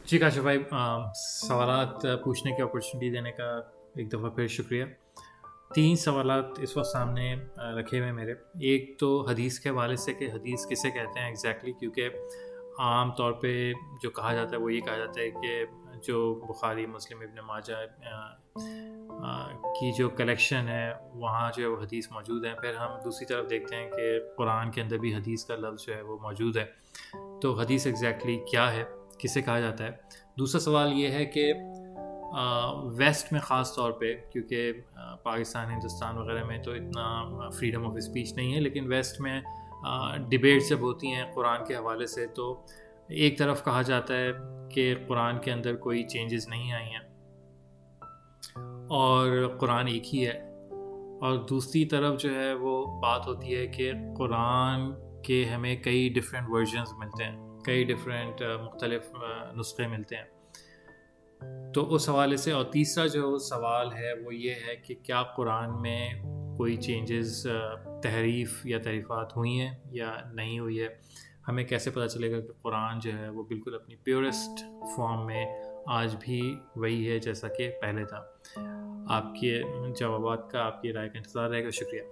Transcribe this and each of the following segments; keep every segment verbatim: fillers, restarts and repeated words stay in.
जी काशिफ भाई, सवालात पूछने की अपॉर्चुनिटी देने का एक दफ़ा फिर शुक्रिया। तीन सवालात इस वक्त सामने अ, रखे हुए मेरे। एक तो हदीस के हवाले से कि हदीस किसे कहते हैं एग्जैक्टली, क्योंकि आम तौर पे जो कहा जाता है वो ये कहा जाता है कि जो बुखारी, मुस्लिम, इब्न माजा अ, अ, की जो कलेक्शन है वहाँ जो है वो हदीस मौजूद है। फिर हम दूसरी तरफ देखते हैं कि कुरान के अंदर भी हदीस का लफ्ज़ जो है वो मौजूद है। तो हदीस एग्जैक्टली क्या है, किसे कहा जाता है? दूसरा सवाल ये है कि वेस्ट में ख़ास तौर पे, क्योंकि पाकिस्तान, हिंदुस्तान वगैरह में तो इतना फ्रीडम ऑफ स्पीच नहीं है, लेकिन वेस्ट में डिबेट जब होती हैं कुरान के हवाले से तो एक तरफ कहा जाता है कि कुरान के अंदर कोई चेंजेस नहीं आई हैं और कुरान एक ही है, और दूसरी तरफ जो है वो बात होती है कि कुरान के हमें कई डिफरेंट वर्जन्स मिलते हैं, कई डिफरेंट मुख्तलिफ नुस्खे मिलते हैं। तो उस हवाले से, और तीसरा जो सवाल है वो ये है कि क्या कुरान में कोई चेंजेस, तहरीफ या तहरीफ़ात हुई हैं या नहीं हुई है? हमें कैसे पता चलेगा कि कुरान जो है वो बिल्कुल अपनी प्योरेस्ट फॉर्म में आज भी वही है जैसा कि पहले था? आपके जवाबात का, आपकी राय का इंतज़ार रहेगा। शुक्रिया।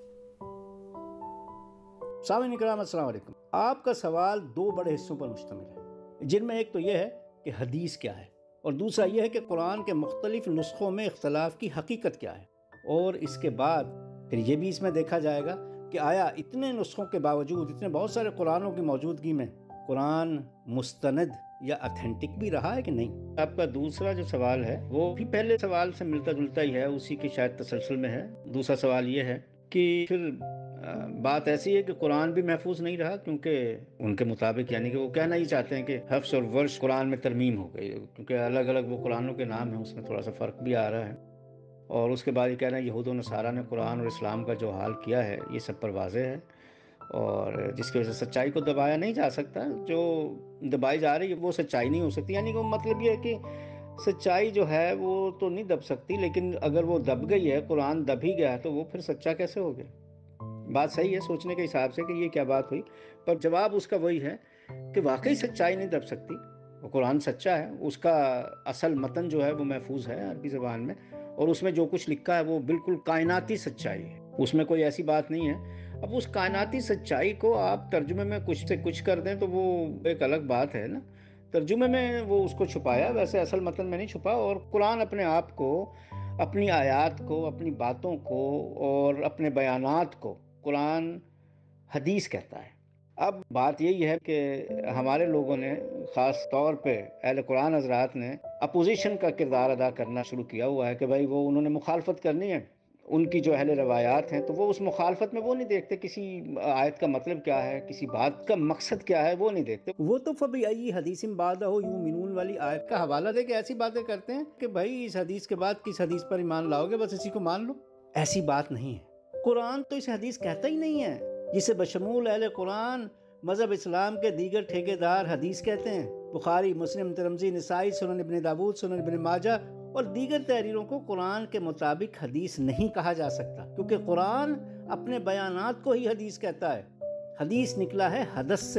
सामीन इकराम, अस्सलाम वालेकुम। आपका सवाल दो बड़े हिस्सों पर मुश्तमिल है, जिनमें एक तो यह है कि हदीस क्या है, और दूसरा यह है कि कुरान के मुख्तलिफ नुस्खों में इख्तलाफ की हकीकत क्या है। और इसके बाद फिर ये भी इसमें देखा जाएगा कि आया इतने नुस्खों के बावजूद, इतने बहुत सारे कुरानों की मौजूदगी में, कुरान मुस्तनद या अथेंटिक भी रहा है कि नहीं। आपका दूसरा जो सवाल है वो भी पहले सवाल से मिलता जुलता ही है, उसी की शायद तसलसल में है। दूसरा सवाल ये है कि फिर बात ऐसी है कि कुरान भी महफूज नहीं रहा, क्योंकि उनके मुताबिक, यानी कि वो कहना ही चाहते हैं कि हफ्स और वर्ष कुरान में तरमीम हो गई, क्योंकि अलग अलग वो कुरानों के नाम हैं, उसमें थोड़ा सा फ़र्क भी आ रहा है। और उसके बाद ये कह रहे हैं यहूद और नसारा ने कुरान और इस्लाम का जो हाल किया है ये सब पर वाज़ेह है, और जिसकी वजह से सच्चाई को दबाया नहीं जा सकता। जो दबाई जा रही है वो सच्चाई नहीं हो सकती। यानी कि मतलब ये है कि सच्चाई जो है वो तो नहीं दब सकती, लेकिन अगर वो दब गई है, कुरान दब ही गया है, तो वो फिर सच्चा कैसे हो गया? बात सही है सोचने के हिसाब से कि ये क्या बात हुई, पर जवाब उसका वही है कि वाकई सच्चाई नहीं दब सकती। वो कुरान सच्चा है, उसका असल मतन जो है वो महफूज है अरबी ज़बान में, और उसमें जो कुछ लिखा है वो बिल्कुल कायनाती सच्चाई है, उसमें कोई ऐसी बात नहीं है। अब उस कायनाती सच्चाई को आप तर्जुमे में कुछ से कुछ कर दें तो वो एक अलग बात है ना। तर्जुमे में वो उसको छुपाया, वैसे असल मतन में नहीं छुपा। और कुरान अपने आप को, अपनी आयात को, अपनी बातों को और अपने बयानात को कुरान हदीस कहता है। अब बात यही है कि हमारे लोगों ने, ख़ास तौर पे अहले कुरान हज़रात ने, अपोजिशन का किरदार अदा करना शुरू किया हुआ है कि भाई वो उन्होंने मुखालफत करनी है। उनकी जो अहले रवायात हैं तो वो उस मुखालफत में वो नहीं देखते किसी आयत का मतलब क्या है, किसी बात का मकसद क्या है, वो नहीं देखते। वो तो फबी हदीसिम बादहु युमिनून वाली आयत का हवाला दे के ऐसी बातें करते हैं कि भाई इस हदीस के बाद किस हदीस पर ईमान लाओगे, बस इसी को मान लो। ऐसी बात नहीं है। कुरान तो इस हदीस कहता ही नहीं है, जिसे बशमूल अहले कुरान मज़हब इस्लाम के दीगर ठेकेदार हदीस कहते हैं। बुखारी, मुस्लिम, तिरमिज़ी, निसाई, सुनन इब्न दाऊद, सुनन इब्न माजा और दीगर तहरीरों को कुरान के मुताबिक हदीस नहीं कहा जा सकता, क्योंकि कुरान अपने बयानात को ही हदीस कहता है। हदीस निकला है हदस से,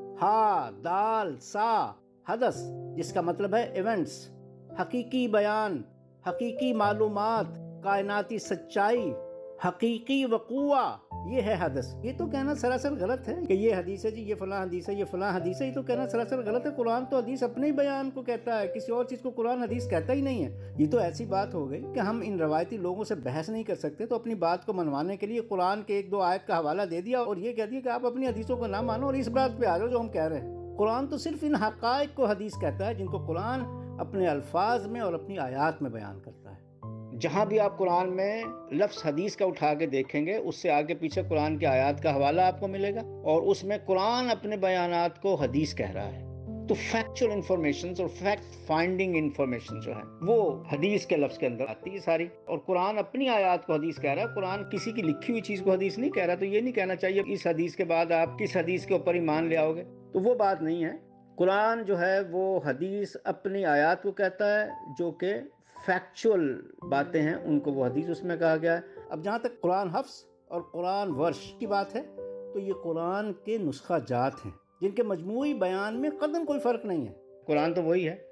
हा दाल सा, हदस, जिसका मतलब है इवेंट्स, हकीकी बयान, हकीकी मालूमात, कायनाती सच्चाई, हकीकी वक़ुआ, ये है हदस। ये तो कहना सरासर गलत है कि ये हदीस है जी, ये फलां हदीस है, ये फलां हदीस है। ये तो कहना सरासर गलत है। कुरान तो हदीस अपने ही बयान को कहता है, किसी और चीज़ को कुरान हदीस कहता ही नहीं है। ये तो ऐसी बात हो गई कि हम इन रवायती लोगों से बहस नहीं कर सकते, तो अपनी बात को मनवाने के लिए कुरान के एक दो आयत का हवाला दे दिया और ये कह दिया कि आप अपनी हदीसों को ना मानो और इस बात पर आ जाओ जो हम कह रहे हैं। कुरान तो सिर्फ इन हक़ाइक़ को हदीस कहता है जिनको कुरान अपने अल्फाज में और अपनी आयात में बयान करता है। जहाँ भी आप कुरान में लफ्ज़ हदीस का उठा के देखेंगे, उससे आगे पीछे कुरान की आयत का हवाला आपको मिलेगा, और उसमें कुरान अपने बयानात को हदीस कह रहा है। तो फैक्चुअल इंफॉर्मेशन और फैक्ट फाइंडिंग इंफॉर्मेशन जो है वो हदीस के लफ्ज़ के अंदर आती है सारी, और कुरान अपनी आयत को हदीस कह रहा है। कुरान किसी की लिखी हुई चीज़ को हदीस नहीं कह रहा। तो ये नहीं कहना चाहिए इस हदीस के बाद आप किस हदीस के ऊपर ईमान ले आओगे, तो वो बात नहीं है। कुरान जो है वो हदीस अपनी आयत को कहता है, जो कि फैक्चुअल बातें हैं उनको वो हदीस उसमें कहा गया है। अब जहाँ तक कुरान हफ्स और कुरान वर्ष की बात है, तो ये कुरान के नुस्खा जात हैं जिनके मजमूई बयान में कदम कोई फ़र्क नहीं है। कुरान तो वही है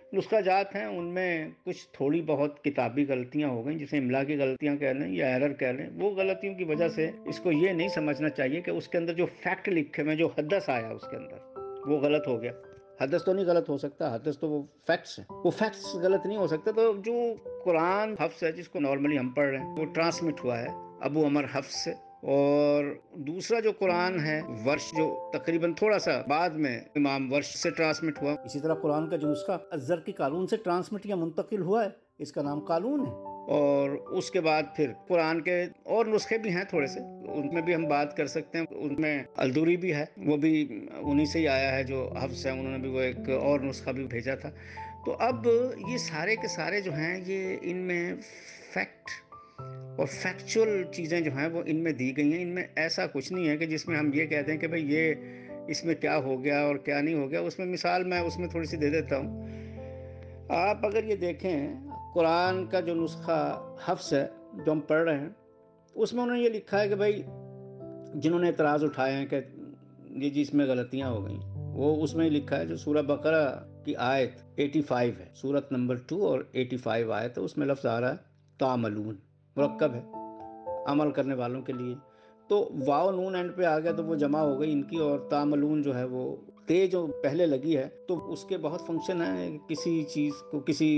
نسخہ جات ہیں، ان میں کچھ تھوڑی بہت کتابی غلطیاں ہو گئیں، جسے املا کی غلطیاں کہہ لیں یا ایرر کہہ لیں. وہ غلطیوں کی وجہ سے اس کو یہ نہیں سمجھنا چاہیے کہ اس کے اندر جو فیکٹ لکھے ہوئے، جو حدث آیا اس کے اندر وہ غلط ہو گیا. حدث تو نہیں غلط ہو سکتا، حدث تو وہ فیکٹس ہیں، وہ فیکٹس غلط نہیں ہو سکتے. تو جو قرآن حفظ ہے جس کو نارملی ہم پڑھ رہے ہیں، وہ ٹرانسمٹ ہوا ہے ابو عمر حفظ سے. اور دوسرا جو قرآن ہے ورش، جو تقریباً تھوڑا سا بعد میں امام ورش سے ٹرانسمٹ ہوا. اسی طرح قرآن کا جو نسخہ الزرقی قالون سے ٹرانسمٹ یا منتقل ہوا ہے، اس کا نام قالون ہے. اور اس کے بعد پھر قرآن کے اور نسخے بھی ہیں تھوڑے سے، ان میں بھی ہم بات کر سکتے ہیں. ان میں الدوری بھی ہے، وہ بھی انہی سے ہی آیا ہے جو حفظ ہے، انہوں نے بھی وہ ایک اور نسخہ بھی بھیجا تھا. تو اب یہ سارے کے سارے جو ہیں، یہ ان میں فیکٹ اور فیکچول چیزیں جو ہیں وہ ان میں دی گئی ہیں. ان میں ایسا کچھ نہیں ہے کہ جس میں ہم یہ کہہ دیں کہ بھئی یہ اس میں کیا ہو گیا اور کیا نہیں ہو گیا. اس میں مثال میں اس میں تھوڑی سی دے دیتا ہوں. آپ اگر یہ دیکھیں قرآن کا جو نسخہ حفظ ہے جو ہم پڑھ رہے ہیں، اس میں انہوں نے یہ لکھا ہے کہ بھئی جنہوں نے اعتراض اٹھائے ہیں کہ یہ جس میں غلطیاں ہو گئیں، وہ اس میں لکھا ہے جو سورہ بقرہ کی آیت پچاسی ہے، سورت نمبر دو اور پچاسی آیت ہے، اس میں لفظ آ رہا ہے تعملون، مرکب ہے عمل کرنے والوں کے لیے. تو واو نون اینڈ پہ آ گیا تو وہ جمع ہو گئی ان کی، اور تعملون جو ہے وہ تے جو پہلے لگی ہے تو اس کے بہت فنکشن ہیں. کسی چیز کو، کسی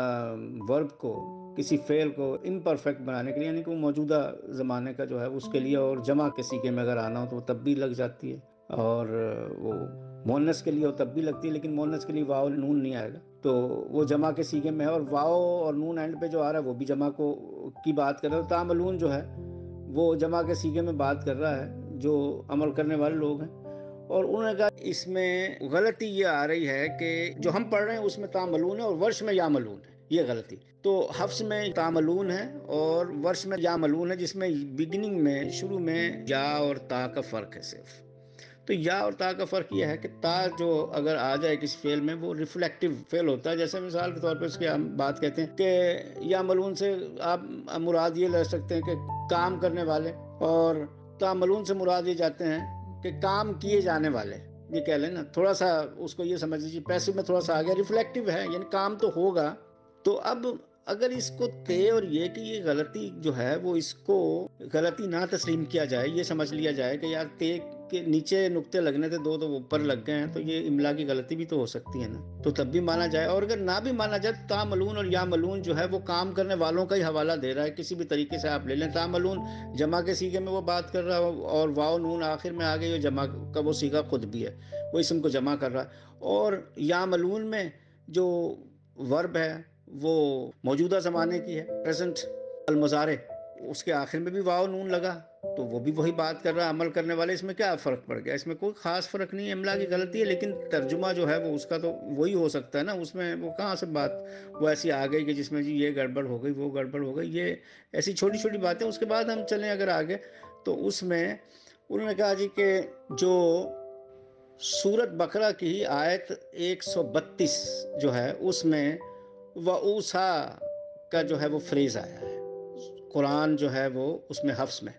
ورب کو، کسی فعل کو امپرفیکٹ بنانے کے لیے، یعنی کہ وہ موجودہ زمانے کا جو ہے اس کے لیے، اور جمع کے صیغے میں اگر آنا ہو تو وہ تب بھی لگ جاتی ہے، اور وہ مؤنث کے لیے وہ تب بھی لگتی ہے، لیکن مؤنث کے لیے واو نون نہیں آئے گا. تو وہ جمع کے صیغے میں ہے، اور واو اور نون اینڈ پہ جو آ رہا ہے وہ بھی جمع کو کی بات کر رہا ہے. تعملون جو ہے وہ جمع کے صیغے میں بات کر رہا ہے جو عمل کرنے والے لوگ ہیں. اور انہوں نے کہا اس میں غلطی یہ آ رہی ہے کہ جو ہم پڑھ رہے ہیں اس میں تعملون ہے اور ورش میں یعملون ہے، یہ غلطی. تو حفظ میں تعملون ہے اور ورش میں یعملون ہے، جس میں بگننگ میں، شروع میں یا اور تا کا فرق ہے صرف. تو یا اور تا کا فرق یہ ہے کہ تا جو اگر آ جائے کسی فعل میں وہ ریفلیکٹیو فعل ہوتا ہے. جیسے مثال کے طور پہ اس کی ہم بات کہتے ہیں کہ یعملون سے آپ مراد یہ لے سکتے ہیں کہ کام کرنے والے، اور تعملون سے مراد یہ جاتے ہیں کہ کام کیے جانے والے. یہ کہہ لیں نا، تھوڑا سا اس کو یہ سمجھ لیجیے پیسو میں تھوڑا سا آ گیا، ریفلیکٹیو ہے یعنی کام تو ہوگا. تو اب اگر اس کو تے اور یہ کہ یہ غلطی جو ہے وہ اس کو غلطی نہ تسلیم کیا جائے، یہ سمجھ لیا جائے کہ یار تے کے نیچے نقطے لگنے تھے دو تو وہ اوپر لگ گئے ہیں، تو یہ املا کی غلطی بھی تو ہو سکتی ہے نا، تو تب بھی مانا جائے. اور اگر نہ بھی مانا جائے، تعملون اور یعملون جو ہے وہ کام کرنے والوں کا ہی حوالہ دے رہا ہے. کسی بھی طریقے سے آپ لے لیں، تعملون جمع کے صیغے میں وہ بات کر رہا ہے، اور واو نون آخر میں آ گئی، اور جمع کا وہ صیغہ خود بھی ہے، وہ اسم کو جمع کر رہا ہے. اور یعملون میں جو ورب ہے وہ موجودہ زمانے کی ہے، پریزنٹ المضارع، اس کے آخر میں بھی واو نون لگا تو وہ بھی وہی بات کر رہا ہے، عمل کرنے والے. اس میں کیا فرق پڑ گیا؟ اس میں کوئی خاص فرق نہیں ہے، املا کی غلطی ہے، لیکن ترجمہ جو ہے وہ اس کا تو وہی ہو سکتا ہے نا. اس میں وہ کہاں سے بات وہ ایسی آ گئی کہ جس میں جی یہ گڑبڑ ہو گئی، وہ گڑبڑ ہو گئی، یہ ایسی چھوٹی چھوٹی باتیں. اس کے بعد ہم چلیں اگر آگے، تو اس میں انہوں نے کہا جی کہ جو سورت بقرہ کی آیت ایک سو بتیس جو ہے اس میں وَأُوسَا کا جو ہے وہ فریز آیا ہے. قرآن جو ہے وہ اس میں حفظ میں،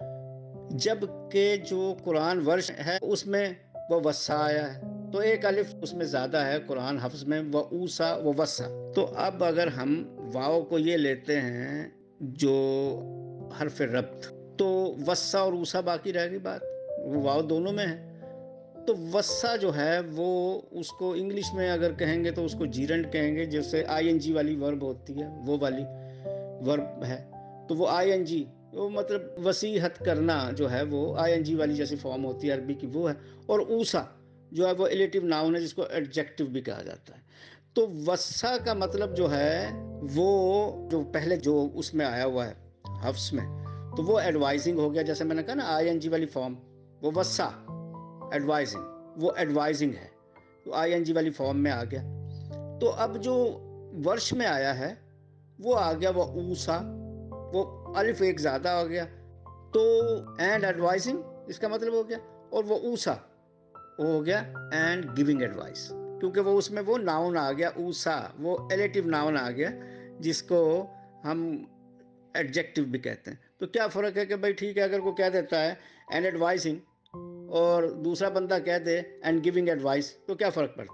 جبکہ جو قرآن ورش ہے اس میں وہ وسا آیا ہے. تو ایک الف اس میں زیادہ ہے قرآن حفظ میں، وَأُوسَا وَوَسَا. تو اب اگر ہم واو کو یہ لیتے ہیں جو حرف ربط، تو وسا اور اوسا باقی رہ گئی بات، وہ واو دونوں میں ہے. تو وسا جو ہے وہ اس کو انگلش میں اگر کہیں گے تو اس کو جیرنڈ کہیں گے، جیسے آئی این جی والی ورب ہوتی ہے، وہ والی ورب ہے. تو وہ آئی این جی، وہ مطلب وسیحت کرنا جو ہے وہ آئی این جی والی جیسی فارم ہوتی ہے عربی کی، وہ ہے. اور اوسا جو ہے وہ ایلیٹیو ناؤن ہے، جس کو ایڈجیکٹیو بھی کہا جاتا ہے. تو وسا کا مطلب جو ہے وہ جو پہلے جو اس میں آیا ہوا ہے حفظ میں، تو وہ ایڈوائزنگ ہو گیا. جیسے میں نے کہا نا آئی این جی والی فارم، وہ وسا ایڈوائزنگ، وہ ایڈوائزنگ ہے، تو آئی این جی والی فارم میں آ گیا. تو اب جو ورش میں آیا ہے وہ آ گیا وہ اوسا، وہ الف ایک زیادہ آ گیا، تو اینڈ ایڈوائزنگ اس کا مطلب ہو گیا. اور وہ اوسا وہ ہو گیا اینڈ گیونگ ایڈوائس، کیونکہ وہ اس میں وہ ناؤن آ گیا اوسا، وہ ایلیٹیو ناؤن آ گیا جس کو ہم ایڈجیکٹیو بھی کہتے ہیں. تو کیا فرق ہے کہ بھائی ٹھیک ہے، اگر کوئی کہہ دیتا ہے اینڈ ایڈوائزنگ اور دوسرا بندہ کہہ دے اینڈ گیونگ ایڈوائس، تو کیا فرق پڑتا ہے؟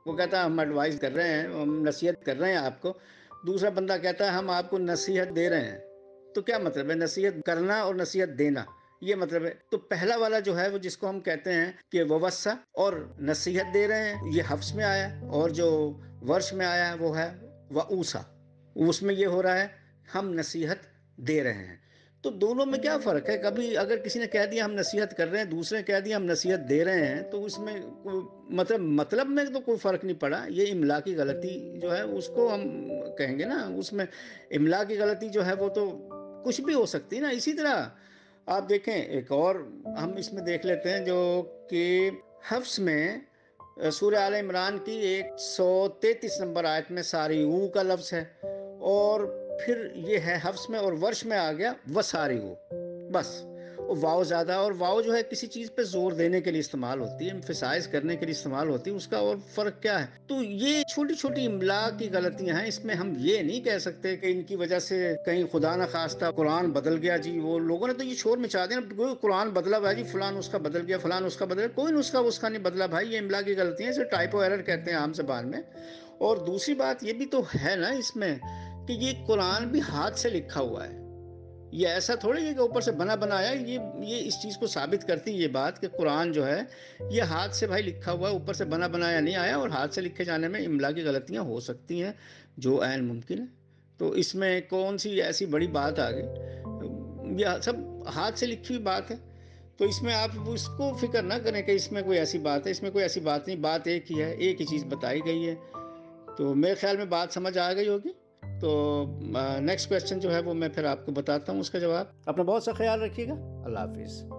وہ کہتا ہے ہم ایڈوائز کر رہے ہیں، ہم نصیحت کر رہے ہیں آپ کو. دوسرا بندہ کہتا ہے ہم آپ کو نصیحت دے رہے ہیں. تو کیا مطلب ہے نصیحت کرنا اور نصیحت دینا؟ یہ مطلب ہے. تو پہلا والا جو ہے وہ جس کو ہم کہتے ہیں کہ ووسا اور نصیحت دے رہے ہیں، یہ حفظ میں آیا. اور جو ورش میں آیا وہ ہے وعوسا، اس میں یہ ہو رہا ہے ہم نصیحت دے رہے ہیں. تو دونوں میں کیا فرق ہے؟ کبھی اگر کسی نے کہہ دیا ہم نصیحت کر رہے ہیں، دوسرے نے کہہ دیا ہم نصیحت دے رہے ہیں، تو اس میں مطلب مطلب میں تو کوئی فرق نہیں پڑا. یہ املا کی غلطی جو ہے اس کو ہم کہیں گے نا، اس میں املا کی غلطی جو ہے وہ تو کچھ بھی ہو سکتی ہے نا. اسی طرح آپ دیکھیں ایک اور ہم اس میں دیکھ لیتے ہیں جو کہ حفظ میں سورہ آل عمران کی ایک سو تینتیس نمبر آیت میں ساری او کا لفظ ہے، اور پھر یہ ہے حفظ میں، اور ورش میں آ گیا وساری او. بس واو زیادہ، اور واو جو ہے کسی چیز پہ زور دینے کے لیے استعمال ہوتی ہے، ایمفسائز کرنے کے لیے استعمال ہوتی ہے. اس کا اور فرق کیا ہے؟ تو یہ چھوٹی چھوٹی املا کی غلطیاں ہیں. اس میں ہم یہ نہیں کہہ سکتے کہ ان کی وجہ سے کہیں خدا نہ خواستہ قرآن بدل گیا. جی وہ لوگوں نے تو یہ شور مچا دیا نا، قرآن بدلا بھائی جی، فلاں نسخہ بدل گیا، فلاں نسخہ بدل گیا. کوئی نسخہ اس کا نہیں بدلا بھائی، یہ املا کی غلطیاں، اسے ٹائپو ایرر کہتے ہیں عام زبان میں. اور دوسری بات یہ بھی تو ہے نا اس میں کہ یہ قرآن بھی ہاتھ سے لکھا ہوا ہے. یہ ایسا تھوڑی ہے کہ اوپر سے بنا بنایا. یہ یہ اس چیز کو ثابت کرتی ہے یہ بات کہ قرآن جو ہے یہ ہاتھ سے بھائی لکھا ہوا ہے، اوپر سے بنا بنایا نہیں آیا. اور ہاتھ سے لکھے جانے میں املا کی غلطیاں ہو سکتی ہیں جو عین ممکن ہے. تو اس میں کون سی ایسی بڑی بات آ گئی؟ یہ سب ہاتھ سے لکھی ہوئی بات ہے. تو اس میں آپ اس کو فکر نہ کریں کہ اس میں کوئی ایسی بات ہے. اس میں کوئی ایسی بات نہیں، بات ایک ہی ہے، ایک ہی چیز بتائی گئی ہے. تو میرے خیال میں بات سمجھ آ گئی ہوگی. تو نیکسٹ کویسچن جو ہے وہ میں پھر آپ کو بتاتا ہوں اس کا جواب. اپنا بہت سا خیال رکھیے گا. اللہ حافظ.